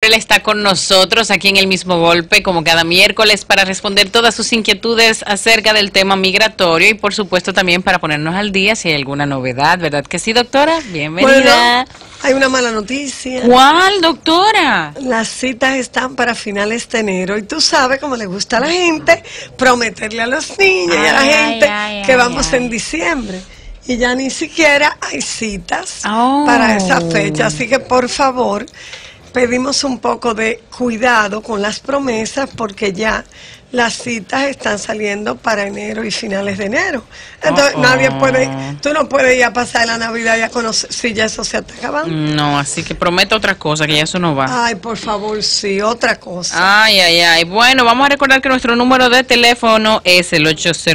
Morel está con nosotros aquí en El Mismo Golpe, como cada miércoles, para responder todas sus inquietudes acerca del tema migratorio y, por supuesto, también para ponernos al día si hay alguna novedad, ¿verdad que sí, doctora? Bienvenida. Bueno, hay una mala noticia. ¿Cuál, doctora? Las citas están para finales de enero y tú sabes cómo le gusta a la gente prometerle a los niños y a la gente que vamos en diciembre. Y ya ni siquiera hay citas para esa fecha. Así que, por favor, pedimos un poco de cuidado con las promesas porque ya las citas están saliendo para enero y finales de enero. Entonces nadie puede, tú no puedes ir a pasar la Navidad y a conocer si ya eso se está acabando. No, así que promete otra cosa, que ya eso no va. Ay, por favor, sí, otra cosa. Ay. Bueno, vamos a recordar que nuestro número de teléfono es el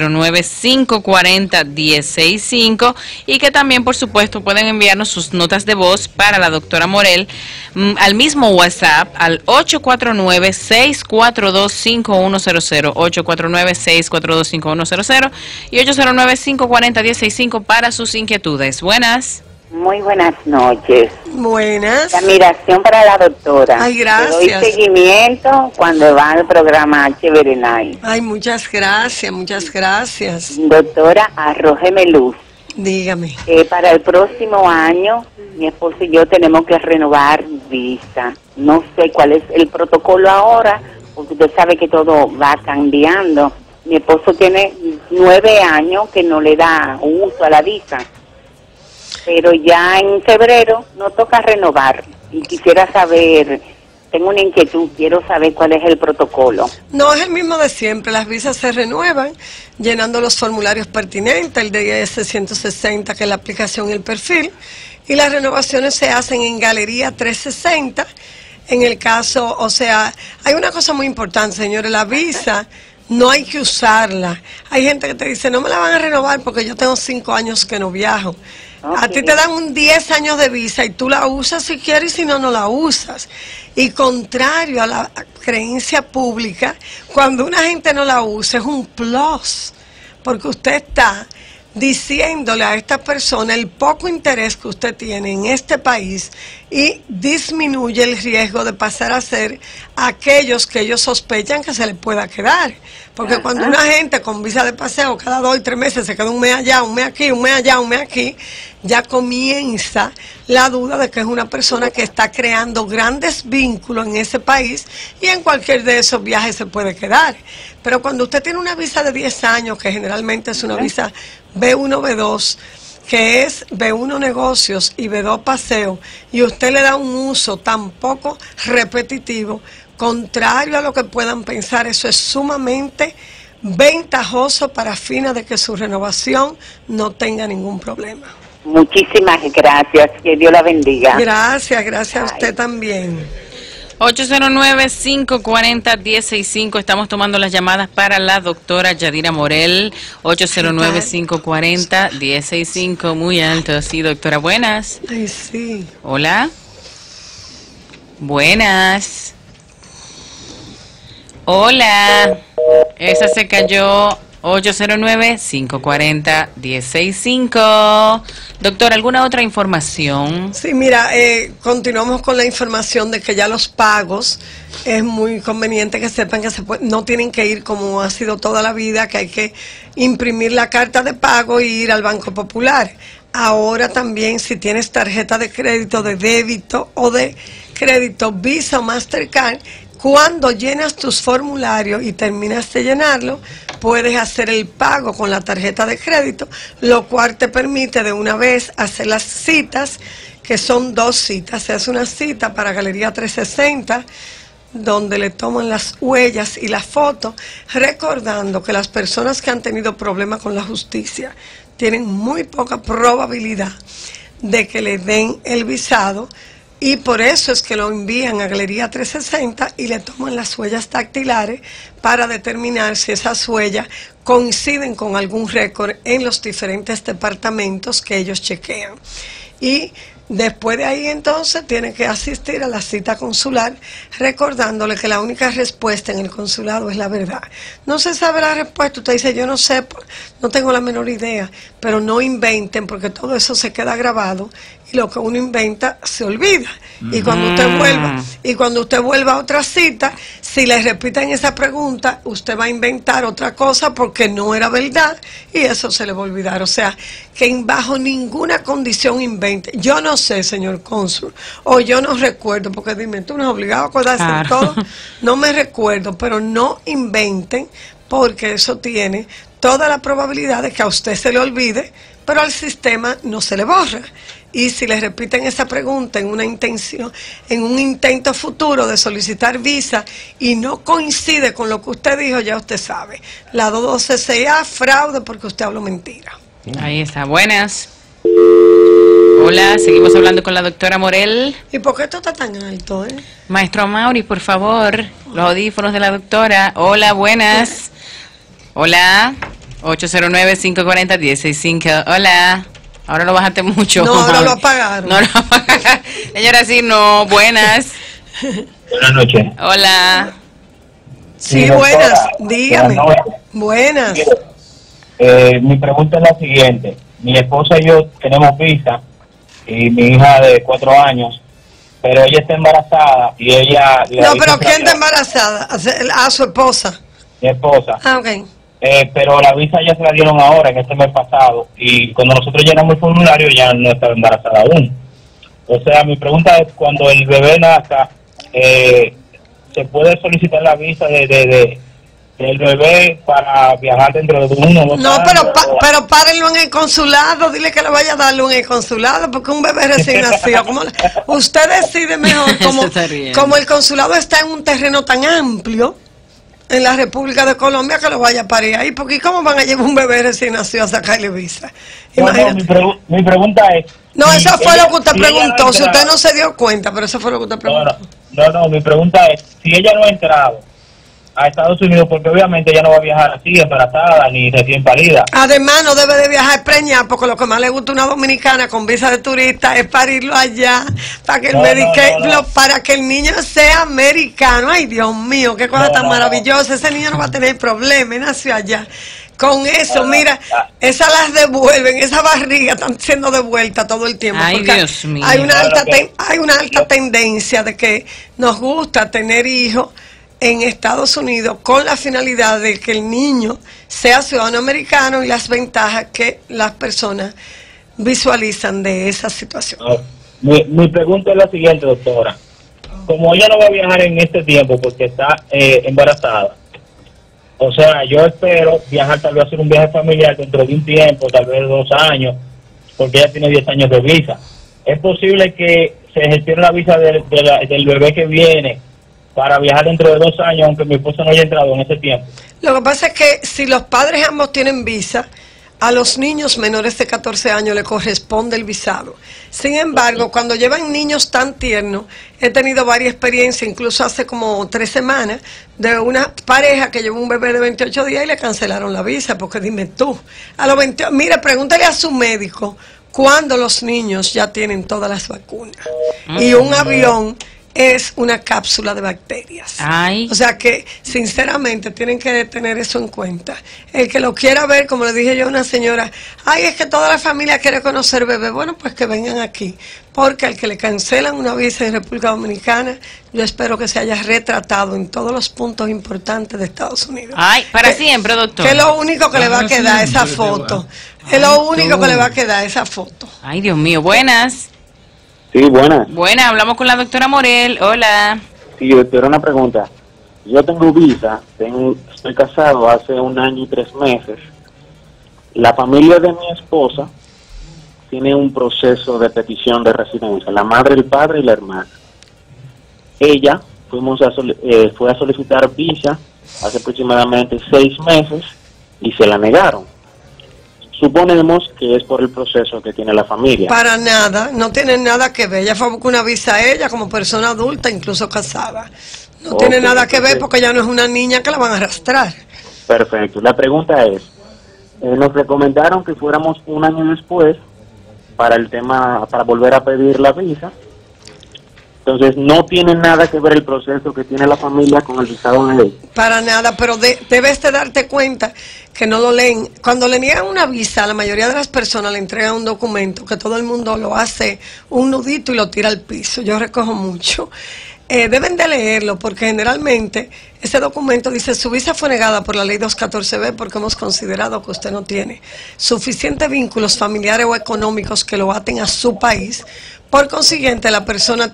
809-540-1065 y que también, por supuesto, pueden enviarnos sus notas de voz para la doctora Morel al mismo WhatsApp, al 849-642-5100, 849-642-5100 y 809-540-1065 para sus inquietudes. Buenas. Muy buenas noches. Buenas. La admiración para la doctora. Ay, gracias. Le doy seguimiento cuando va al programa Chévere Night. Ay, muchas gracias, muchas gracias. Doctora, arrójeme luz. Dígame. Para el próximo año, mi esposo y yo tenemos que renovar visa. No sé cuál es el protocolo ahora, porque usted sabe que todo va cambiando. Mi esposo tiene 9 años que no le da uso a la visa, pero ya en febrero nos toca renovar y quisiera saber, tengo una inquietud, quiero saber cuál es el protocolo. No, es el mismo de siempre, las visas se renuevan llenando los formularios pertinentes, el DS 160 que es la aplicación y el perfil, y las renovaciones se hacen en Galería 360. En el caso, o sea, hay una cosa muy importante, señores, la visa no hay que usarla. Hay gente que te dice, no me la van a renovar porque yo tengo 5 años que no viajo. A ti te dan un 10 años de visa y tú la usas si quieres y si no, no la usas. Y contrario a la creencia pública, cuando una gente no la usa es un plus, porque usted está diciéndole a esta persona el poco interés que usted tiene en este país y disminuye el riesgo de pasar a ser aquellos que ellos sospechan que se les pueda quedar. Porque cuando una gente con visa de paseo cada 2 y 3 meses se queda un mes allá, un mes aquí, un mes allá, un mes aquí, ya comienza la duda de que es una persona que está creando grandes vínculos en ese país y en cualquier de esos viajes se puede quedar. Pero cuando usted tiene una visa de 10 años, que generalmente es una visa B1, B2, que es B1 negocios y B2 paseo, y usted le da un uso tan poco repetitivo, contrario a lo que puedan pensar, eso es sumamente ventajoso para fines de que su renovación no tenga ningún problema. Muchísimas gracias, que Dios la bendiga. Gracias, gracias a usted también. 809-540-1065. Estamos tomando las llamadas para la doctora Yadira Morel. 809-540-1065. Muy alto, sí, doctora. Buenas. Ay, sí. Hola. Buenas. Hola. Esa se cayó. 809-540-1065. Doctor, ¿alguna otra información? Sí, mira, continuamos con la información de que ya los pagos es muy conveniente que sepan que no tienen que ir como ha sido toda la vida, que hay que imprimir la carta de pago e ir al Banco Popular. Ahora también, si tienes tarjeta de crédito, de débito o de crédito, Visa o Mastercard, cuando llenas tus formularios y terminas de llenarlo, puedes hacer el pago con la tarjeta de crédito, lo cual te permite de una vez hacer las citas, que son 2 citas. Se hace una cita para Galería 360, donde le toman las huellas y las fotos, recordando que las personas que han tenido problemas con la justicia tienen muy poca probabilidad de que le den el visado, y por eso es que lo envían a Galería 360 y le toman las huellas dactilares para determinar si esas huellas coinciden con algún récord en los diferentes departamentos que ellos chequean. Y después de ahí entonces tiene que asistir a la cita consular, recordándole que la única respuesta en el consulado es la verdad. No se sabe la respuesta, usted dice yo no sé, no tengo la menor idea, pero no inventen porque todo eso se queda grabado y lo que uno inventa se olvida. Y cuando usted vuelva a otra cita, si le repiten esa pregunta, usted va a inventar otra cosa porque no era verdad y eso se le va a olvidar. O sea, que bajo ninguna condición invente. Yo no sé, señor cónsul, o yo no recuerdo, porque dime, tú no es obligado a acordarse de todo. No me recuerdo, pero no inventen, porque eso tiene toda la probabilidad de que a usted se le olvide, pero al sistema no se le borra. Y si le repiten esa pregunta en una intención, en un intento futuro de solicitar visa y no coincide con lo que usted dijo, ya usted sabe. La 212-6A, fraude porque usted habló mentira. Ahí está, buenas. Hola, seguimos hablando con la doctora Morel. ¿Y por qué esto está tan alto, Maestro Mauri, por favor, los audífonos de la doctora. Hola, buenas. Hola, 809-540-165. Hola. Ahora lo bajaste mucho. No, ahora lo apagaron. No lo apagaron. Señora, sí, no. Buenas. Buenas noches. Hola. Sí, buenas. Dígame. Buenas. Mi pregunta es la siguiente. Mi esposa y yo tenemos visa y mi hija de 4 años, pero ella está embarazada y ella... No, pero ¿quién está embarazada? A su esposa. Mi esposa. Ah, ok. Pero la visa ya se la dieron ahora, en este mes pasado, y cuando nosotros llenamos el formulario ya no estaba embarazada aún. O sea, mi pregunta es, cuando el bebé nazca, ¿se puede solicitar la visa del bebé para viajar dentro de 1 o 2 No, años? pero párenlo en el consulado, dile que le vaya a darlo en el consulado, porque un bebé recién nacido, usted decide mejor, como el consulado está en un terreno tan amplio, en la República de Colombia, que lo vaya a parir ahí, porque ¿cómo van a llevar un bebé recién nacido a sacarle visa? No, mi pregunta es... No, eso fue lo que usted preguntó, si usted no se dio cuenta, pero eso fue lo que usted preguntó. No, mi pregunta es, si ella no ha entrado a Estados Unidos, porque obviamente ella no va a viajar así, embarazada, ni recién parida. Además, no debe de viajar preñada, porque lo que más le gusta a una dominicana con visa de turista es parirlo allá, para que para que el niño sea americano. Ay, Dios mío, qué cosa tan maravillosa. Ese niño no va a tener problemas, nació allá. Con eso, mira, esas las devuelven, esa barriga están siendo devuelta todo el tiempo. Ay, Dios mío. Hay una alta tendencia de que nos gusta tener hijos en Estados Unidos con la finalidad de que el niño sea ciudadano americano y las ventajas que las personas visualizan de esa situación. Mi pregunta es la siguiente, doctora. Como ella no va a viajar en este tiempo porque está embarazada, o sea, yo espero viajar, tal vez hacer un viaje familiar dentro de un tiempo, tal vez 2 años, porque ella tiene 10 años de visa. ¿Es posible que se gestione la visa del bebé que viene para viajar dentro de 2 años, aunque mi esposa no haya entrado en ese tiempo? Lo que pasa es que si los padres ambos tienen visa, a los niños menores de 14 años le corresponde el visado. Sin embargo, cuando llevan niños tan tiernos, he tenido varias experiencias, incluso hace como 3 semanas, de una pareja que llevó un bebé de 28 días y le cancelaron la visa, porque dime tú, a los 20, mire, pregúntale a su médico cuándo los niños ya tienen todas las vacunas. Y un avión es una cápsula de bacterias. Ay. O sea que, sinceramente, tienen que tener eso en cuenta. El que lo quiera ver, como le dije yo a una señora, ay, es que toda la familia quiere conocer bebé. Bueno, pues que vengan aquí. Porque al que le cancelan una visa en República Dominicana, yo espero que se haya retratado en todos los puntos importantes de Estados Unidos. Ay, para siempre, doctor. Que es lo único que le va a quedar esa foto. Es lo único que le va a quedar esa foto. Ay, Dios mío, buenas. Sí, buenas. Buenas, hablamos con la doctora Morel. Hola. Sí, doctora, una pregunta. Yo tengo visa, estoy casado hace 1 año y 3 meses. La familia de mi esposa tiene un proceso de petición de residencia, la madre, el padre y la hermana. Ella fue a solicitar visa hace aproximadamente 6 meses y se la negaron. Suponemos que es por el proceso que tiene la familia. Para nada, no tiene nada que ver. Ella fue a buscar una visa a ella como persona adulta, incluso casada. No tiene nada que ver porque ella no es una niña que la van a arrastrar. Perfecto. La pregunta es, nos recomendaron que fuéramos 1 año después para el tema, para volver a pedir la visa. Entonces no tiene nada que ver el proceso que tiene la familia con el visado de ley. Para nada, pero debes de darte cuenta que no lo leen. Cuando le niegan una visa, la mayoría de las personas le entregan un documento que todo el mundo lo hace un nudito y lo tira al piso. Yo recojo mucho. Deben de leerlo porque generalmente ese documento dice: su visa fue negada por la ley 214B porque hemos considerado que usted no tiene suficientes vínculos familiares o económicos que lo aten a su país. Por consiguiente, la persona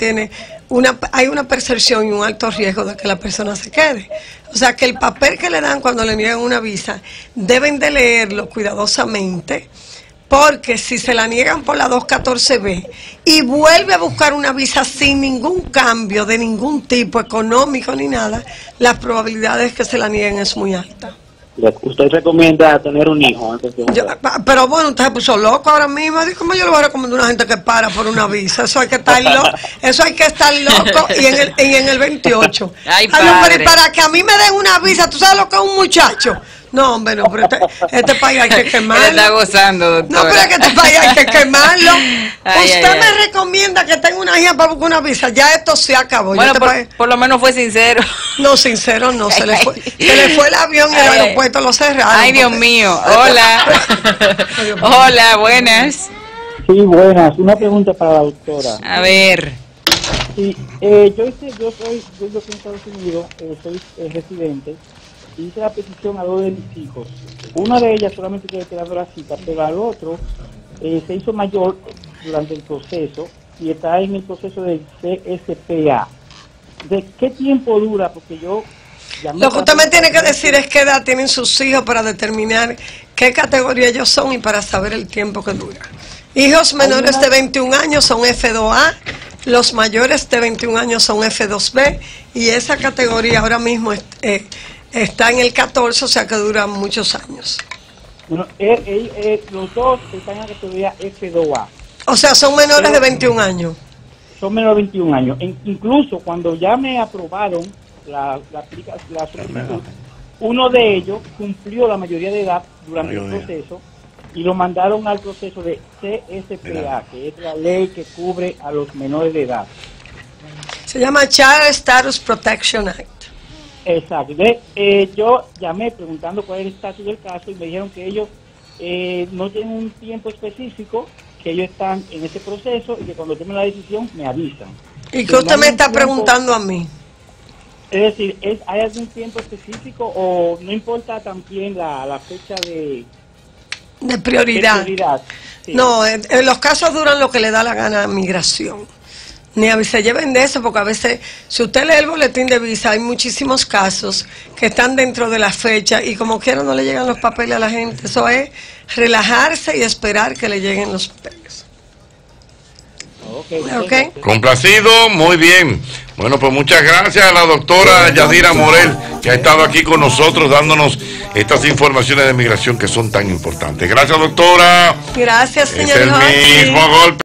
hay una percepción y un alto riesgo de que la persona se quede. O sea, que el papel que le dan cuando le niegan una visa, deben de leerlo cuidadosamente, porque si se la niegan por la 214B y vuelve a buscar una visa sin ningún cambio de ningún tipo económico ni nada, las probabilidades de que se la nieguen es muy alta. ¿Usted recomienda tener un hijo antes de pero bueno, usted se puso loco ahora mismo. ¿Cómo yo le voy a recomendar a una gente que para por una visa? Eso hay que estar loco. Eso hay que estar loco y en el 28. Ay, pero para que a mí me den una visa, ¿tú sabes lo que es un muchacho? No, hombre, no, pero este país hay que quemarlo. Él está gozando, doctora. No, pero es que este país hay que quemarlo. Usted me ay. recomienda que tenga una hija para buscar una visa. Ya esto se acabó. Bueno, por lo menos fue sincero. No, sincero, no. Se le fue el avión y el aeropuerto lo cerraron. Ay, Dios mío. Hola. Hola, buenas. Sí, buenas. Una pregunta para la doctora. A ver. Sí, yo soy en Estados Unidos, soy residente. Hice la petición a 2 de mis hijos. Una de ellas solamente quedé esperando la cita, pero al otro se hizo mayor durante el proceso y está en el proceso del CSPA. ¿De qué tiempo dura? Porque yo... Lo que usted me tiene que decir es qué edad tienen sus hijos para determinar qué categoría ellos son y para saber el tiempo que dura. Hijos menores de 21 años son F2A, los mayores de 21 años son F2B y esa categoría ahora mismo está en el 14, o sea que dura muchos años. Bueno, los dos están en la categoría F2A. O sea, son menores de 21 años. Son menores de 21 años. Incluso cuando ya me aprobaron la solicitud, uno de ellos cumplió la mayoría de edad durante el proceso y lo mandaron al proceso de CSPA, que es la ley que cubre a los menores de edad. Se llama Child Status Protection Act. Exacto. Yo llamé preguntando cuál es el estatus del caso y me dijeron que ellos no tienen un tiempo específico, que ellos están en ese proceso y que cuando tomen la decisión me avisan. ¿Y qué usted me está preguntando a mí? Es decir, ¿hay algún tiempo específico o no importa también la fecha de prioridad? Sí. No, en los casos duran lo que le da la gana a migración. Ni a se lleven de eso, porque a veces, si usted lee el boletín de visa, hay muchísimos casos que están dentro de la fecha y como quiera no le llegan los papeles a la gente. Eso es relajarse y esperar que le lleguen los papeles. Okay. Complacido, muy bien. Bueno, pues muchas gracias a la doctora Yadira Morel, que ha estado aquí con nosotros dándonos estas informaciones de migración que son tan importantes. Gracias, doctora. Gracias, señor. Es el mismo golpe.